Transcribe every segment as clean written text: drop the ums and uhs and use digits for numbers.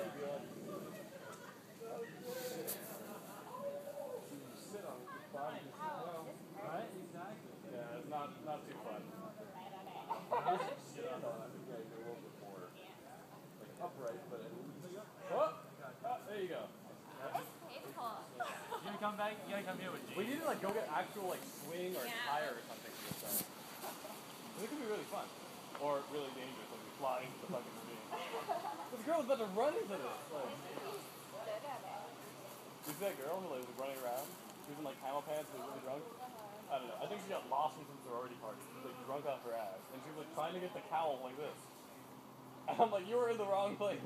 sit on it, your body just, Right? Exactly. yeah, it's not too fun. Sit on it, I think yeah, you're a little bit more like upright, but at least. Oh, there you go. You gotta come back. You gotta come here with me. We need to like go get actual like swing or tire or something for this thing. It could be really fun. Or really dangerous when we fly into the fucking ravine. This girl was about to run into this. Like, you see that girl who like was running around? She was in like camel pants and was really drunk. I don't know. I think she got lost in some sorority party. She was like drunk off her ass. And she was like trying to get the cowl like this. And I'm like, you were in the wrong place.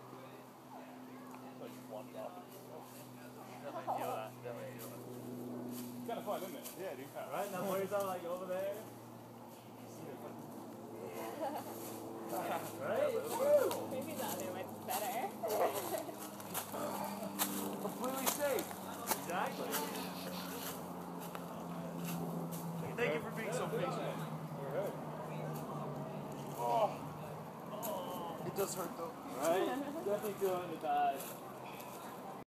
Like walked off. Definitely feel that. Definitely feel that. It's kind of fun, isn't it? Yeah, dude. Right? Now put yourself like over there. Right? Maybe the other one's better. Completely safe. Exactly. Thank you for being so patient. Alright. Oh. It does hurt though. Right? Definitely feeling the bad.